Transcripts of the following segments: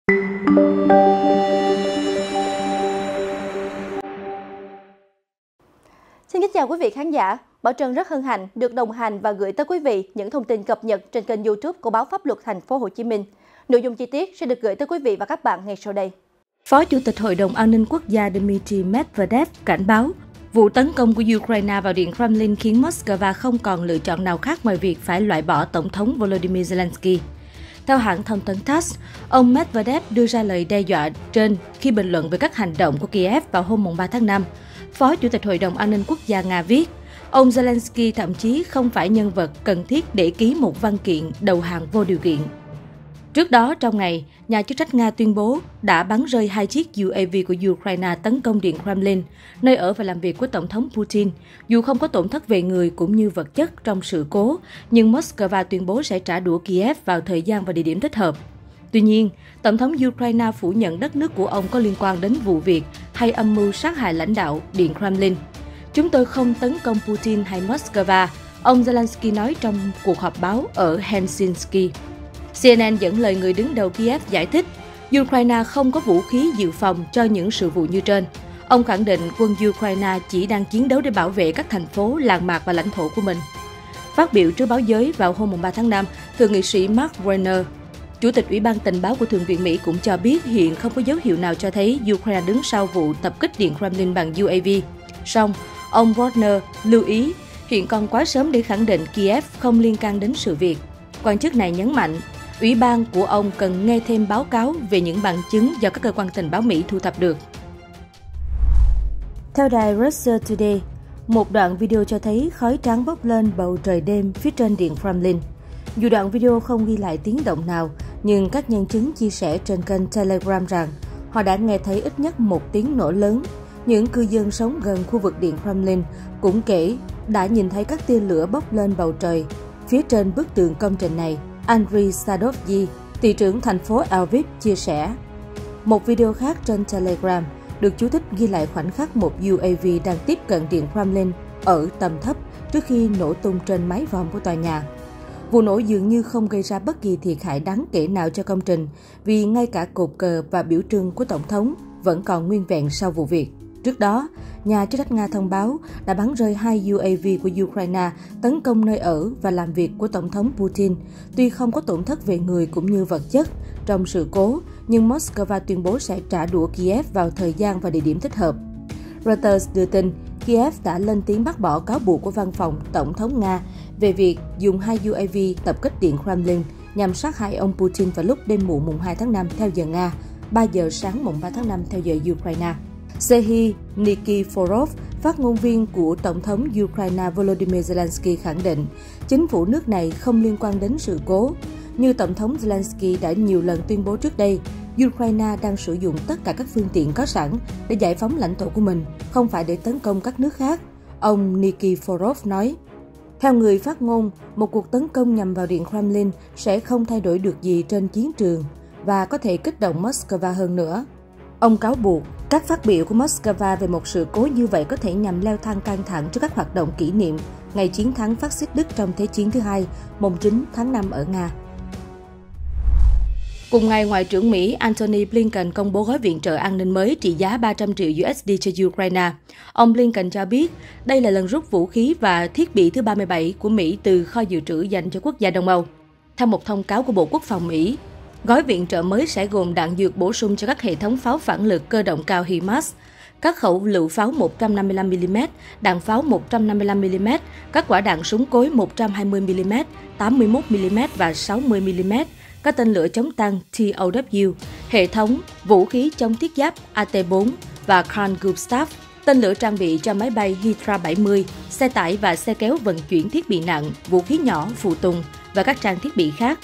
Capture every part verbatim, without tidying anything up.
Xin kính chào quý vị khán giả. Bảo Trân rất hân hạnh được đồng hành và gửi tới quý vị những thông tin cập nhật trên kênh YouTube của báo Pháp luật Thành phố Hồ Chí Minh. Nội dung chi tiết sẽ được gửi tới quý vị và các bạn ngay sau đây. Phó Chủ tịch Hội đồng An ninh Quốc gia Dmitry Medvedev cảnh báo vụ tấn công của Ukraine vào Điện Kremlin khiến Moscow không còn lựa chọn nào khác ngoài việc phải loại bỏ Tổng thống Volodymyr Zelensky. Theo hãng thông tấn tát, ông Medvedev đưa ra lời đe dọa trên khi bình luận về các hành động của Kiev vào hôm ba tháng năm. Phó Chủ tịch Hội đồng An ninh Quốc gia Nga viết, ông Zelensky thậm chí không phải nhân vật cần thiết để ký một văn kiện đầu hàng vô điều kiện. Trước đó, trong ngày, nhà chức trách Nga tuyên bố đã bắn rơi hai chiếc u a vê của Ukraine tấn công Điện Kremlin, nơi ở và làm việc của Tổng thống Putin. Dù không có tổn thất về người cũng như vật chất trong sự cố, nhưng Moscow tuyên bố sẽ trả đũa Kiev vào thời gian và địa điểm thích hợp. Tuy nhiên, Tổng thống Ukraine phủ nhận đất nước của ông có liên quan đến vụ việc hay âm mưu sát hại lãnh đạo Điện Kremlin. Chúng tôi không tấn công Putin hay Moscow, ông Zelensky nói trong cuộc họp báo ở Helsinki. xê en en dẫn lời người đứng đầu Kiev giải thích, Ukraine không có vũ khí dự phòng cho những sự vụ như trên. Ông khẳng định quân Ukraine chỉ đang chiến đấu để bảo vệ các thành phố, làng mạc và lãnh thổ của mình. Phát biểu trước báo giới vào hôm ba tháng năm, Thượng nghị sĩ Mark Warner, Chủ tịch Ủy ban tình báo của Thượng viện Mỹ cũng cho biết hiện không có dấu hiệu nào cho thấy Ukraine đứng sau vụ tập kích Điện Kremlin bằng u a vê. Song, ông Warner lưu ý hiện còn quá sớm để khẳng định Kiev không liên can đến sự việc. Quan chức này nhấn mạnh, Ủy ban của ông cần nghe thêm báo cáo về những bằng chứng do các cơ quan tình báo Mỹ thu thập được. Theo đài Russia Today, một đoạn video cho thấy khói trắng bốc lên bầu trời đêm phía trên Điện Kremlin. Dù đoạn video không ghi lại tiếng động nào, nhưng các nhân chứng chia sẻ trên kênh Telegram rằng họ đã nghe thấy ít nhất một tiếng nổ lớn. Những cư dân sống gần khu vực Điện Kremlin cũng kể đã nhìn thấy các tia lửa bốc lên bầu trời phía trên bức tường công trình này. Andriy Sadovyi, thị trưởng thành phố Lviv chia sẻ. Một video khác trên Telegram được chú thích ghi lại khoảnh khắc một u a vê đang tiếp cận Điện Kremlin ở tầm thấp trước khi nổ tung trên mái vòm của tòa nhà. Vụ nổ dường như không gây ra bất kỳ thiệt hại đáng kể nào cho công trình vì ngay cả cột cờ và biểu trưng của Tổng thống vẫn còn nguyên vẹn sau vụ việc. Trước đó, nhà chức trách Nga thông báo đã bắn rơi hai u a vê của Ukraine tấn công nơi ở và làm việc của Tổng thống Putin. Tuy không có tổn thất về người cũng như vật chất trong sự cố, nhưng Moscow tuyên bố sẽ trả đũa Kiev vào thời gian và địa điểm thích hợp. Reuters đưa tin, Kiev đã lên tiếng bác bỏ cáo buộc của văn phòng Tổng thống Nga về việc dùng hai u a vê tập kích Điện Kremlin nhằm sát hại ông Putin vào lúc đêm muộn mùng hai tháng năm theo giờ Nga, ba giờ sáng mùng ba tháng năm theo giờ Ukraine. Serhiy Nikiforov, phát ngôn viên của Tổng thống Ukraine Volodymyr Zelensky khẳng định chính phủ nước này không liên quan đến sự cố. Như Tổng thống Zelensky đã nhiều lần tuyên bố trước đây, Ukraine đang sử dụng tất cả các phương tiện có sẵn để giải phóng lãnh thổ của mình, không phải để tấn công các nước khác, ông Nikiforov nói. Theo người phát ngôn, một cuộc tấn công nhằm vào Điện Kremlin sẽ không thay đổi được gì trên chiến trường và có thể kích động Moscow hơn nữa. Ông cáo buộc các phát biểu của Moscow về một sự cố như vậy có thể nhằm leo thang căng thẳng trước các hoạt động kỷ niệm ngày chiến thắng phát xít Đức trong Thế chiến thứ hai, mùng chín tháng năm ở Nga. Cùng ngày, Ngoại trưởng Mỹ Antony Blinken công bố gói viện trợ an ninh mới trị giá ba trăm triệu u ét đê cho Ukraine. Ông Blinken cho biết đây là lần rút vũ khí và thiết bị thứ ba mươi bảy của Mỹ từ kho dự trữ dành cho quốc gia Đông Âu. Theo một thông cáo của Bộ Quốc phòng Mỹ, gói viện trợ mới sẽ gồm đạn dược bổ sung cho các hệ thống pháo phản lực cơ động cao HIMARS, các khẩu lựu pháo một trăm năm mươi lăm mi li mét, đạn pháo một trăm năm mươi lăm mi li mét, các quả đạn súng cối một trăm hai mươi mi li mét, tám mươi mốt mi li mét và sáu mươi mi li mét, các tên lửa chống tăng T O W, hệ thống vũ khí chống thiết giáp A T bốn và Carl Gustaf, tên lửa trang bị cho máy bay Hydra bảy mươi, xe tải và xe kéo vận chuyển thiết bị nặng, vũ khí nhỏ, phụ tùng và các trang thiết bị khác.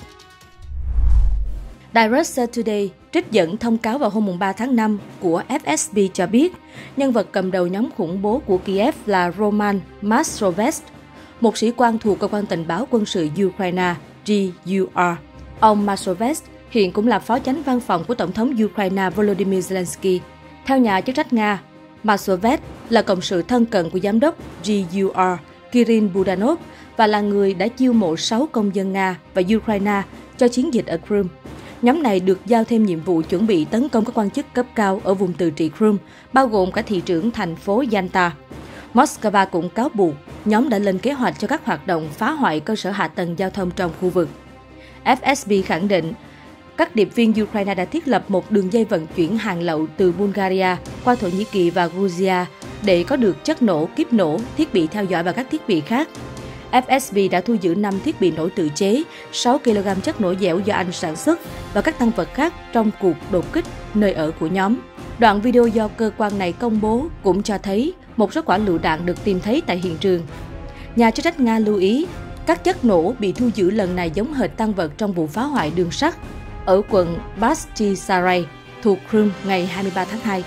Đài Russia Today trích dẫn thông cáo vào hôm ba tháng năm của F S B cho biết, nhân vật cầm đầu nhóm khủng bố của Kiev là Roman Mastrovets, một sĩ quan thuộc cơ quan tình báo quân sự Ukraine G U R. Ông Mastrovets hiện cũng là phó chánh văn phòng của Tổng thống Ukraine Volodymyr Zelensky. Theo nhà chức trách Nga, Mastrovets là cộng sự thân cận của giám đốc G U R Kirill Budanov và là người đã chiêu mộ sáu công dân Nga và Ukraine cho chiến dịch ở Crimea. Nhóm này được giao thêm nhiệm vụ chuẩn bị tấn công các quan chức cấp cao ở vùng tự trị Crimea, bao gồm cả thị trưởng thành phố Yalta. Moscow cũng cáo buộc nhóm đã lên kế hoạch cho các hoạt động phá hoại cơ sở hạ tầng giao thông trong khu vực. ép ét bê khẳng định, các điệp viên Ukraine đã thiết lập một đường dây vận chuyển hàng lậu từ Bulgaria qua Thổ Nhĩ Kỳ và Georgia để có được chất nổ, kíp nổ, thiết bị theo dõi và các thiết bị khác. ép ét bê đã thu giữ năm thiết bị nổ tự chế, sáu ki lô gam chất nổ dẻo do Anh sản xuất và các tăng vật khác trong cuộc đột kích nơi ở của nhóm. Đoạn video do cơ quan này công bố cũng cho thấy một số quả lựu đạn được tìm thấy tại hiện trường. Nhà chức trách Nga lưu ý, các chất nổ bị thu giữ lần này giống hệt tăng vật trong vụ phá hoại đường sắt ở quận Bashtisaray thuộc Crimea ngày hai mươi ba tháng hai.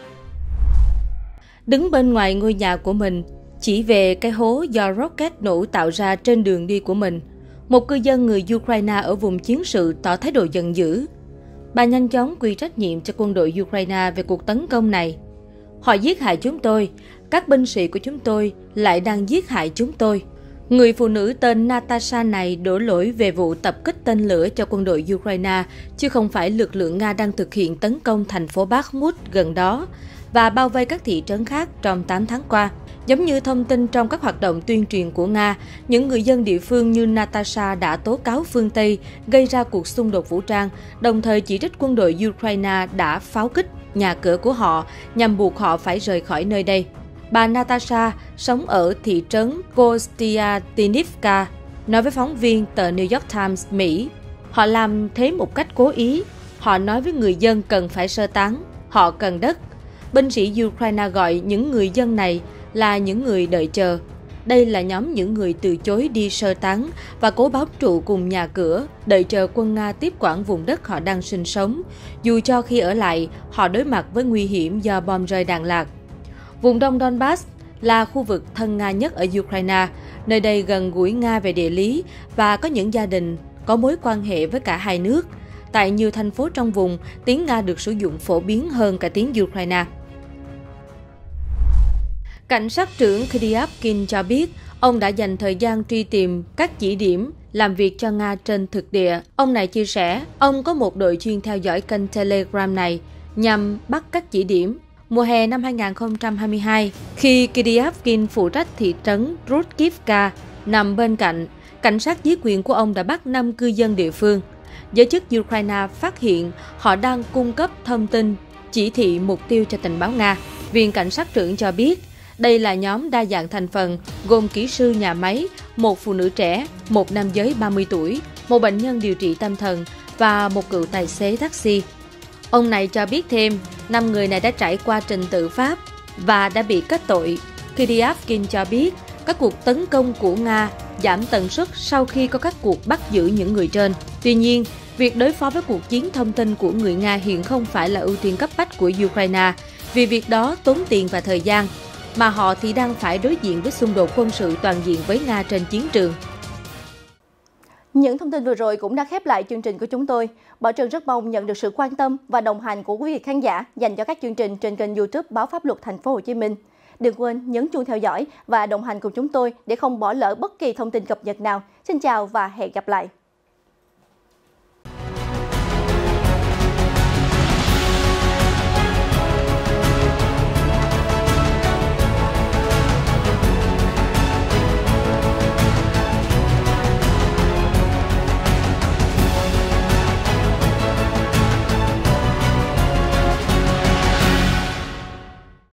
Đứng bên ngoài ngôi nhà của mình, chỉ về cái hố do rocket nổ tạo ra trên đường đi của mình, một cư dân người Ukraine ở vùng chiến sự tỏ thái độ giận dữ. Bà nhanh chóng quy trách nhiệm cho quân đội Ukraine về cuộc tấn công này. Họ giết hại chúng tôi, các binh sĩ của chúng tôi lại đang giết hại chúng tôi. Người phụ nữ tên Natasha này đổ lỗi về vụ tập kích tên lửa cho quân đội Ukraine, chứ không phải lực lượng Nga đang thực hiện tấn công thành phố Bakhmut gần đó và bao vây các thị trấn khác trong tám tháng qua. Giống như thông tin trong các hoạt động tuyên truyền của Nga, những người dân địa phương như Natasha đã tố cáo phương Tây gây ra cuộc xung đột vũ trang, đồng thời chỉ trích quân đội Ukraine đã pháo kích nhà cửa của họ nhằm buộc họ phải rời khỏi nơi đây. Bà Natasha sống ở thị trấn Kostiantynivka, nói với phóng viên tờ New York Times, Mỹ. Họ làm thế một cách cố ý. Họ nói với người dân cần phải sơ tán, họ cần đất. Binh sĩ Ukraine gọi những người dân này là những người đợi chờ. Đây là nhóm những người từ chối đi sơ tán và cố bám trụ cùng nhà cửa, đợi chờ quân Nga tiếp quản vùng đất họ đang sinh sống, dù cho khi ở lại, họ đối mặt với nguy hiểm do bom rơi đạn lạc. Vùng Đông Donbass là khu vực thân Nga nhất ở Ukraine, nơi đây gần gũi Nga về địa lý và có những gia đình có mối quan hệ với cả hai nước. Tại nhiều thành phố trong vùng, tiếng Nga được sử dụng phổ biến hơn cả tiếng Ukraine. Cảnh sát trưởng Kiryavkin cho biết, ông đã dành thời gian truy tìm các chỉ điểm làm việc cho Nga trên thực địa. Ông này chia sẻ, ông có một đội chuyên theo dõi kênh Telegram này nhằm bắt các chỉ điểm. Mùa hè năm hai nghìn không trăm hai mươi hai, khi Kiryavkin phụ trách thị trấn Rudkivka nằm bên cạnh, cảnh sát dưới quyền của ông đã bắt năm cư dân địa phương. Giới chức Ukraine phát hiện họ đang cung cấp thông tin chỉ thị mục tiêu cho tình báo Nga. Viên cảnh sát trưởng cho biết, đây là nhóm đa dạng thành phần, gồm kỹ sư nhà máy, một phụ nữ trẻ, một nam giới ba mươi tuổi, một bệnh nhân điều trị tâm thần và một cựu tài xế taxi. Ông này cho biết thêm, năm người này đã trải qua trình tự pháp và đã bị kết tội. Kiryavkin cho biết, các cuộc tấn công của Nga giảm tần suất sau khi có các cuộc bắt giữ những người trên. Tuy nhiên, việc đối phó với cuộc chiến thông tin của người Nga hiện không phải là ưu tiên cấp bách của Ukraine, vì việc đó tốn tiền và thời gian, mà họ thì đang phải đối diện với xung đột quân sự toàn diện với Nga trên chiến trường. Những thông tin vừa rồi cũng đã khép lại chương trình của chúng tôi. Bảo Trân rất mong nhận được sự quan tâm và đồng hành của quý vị khán giả dành cho các chương trình trên kênh YouTube Báo Pháp Luật Thành phố Hồ Chí Minh. Đừng quên nhấn chuông theo dõi và đồng hành cùng chúng tôi để không bỏ lỡ bất kỳ thông tin cập nhật nào. Xin chào và hẹn gặp lại.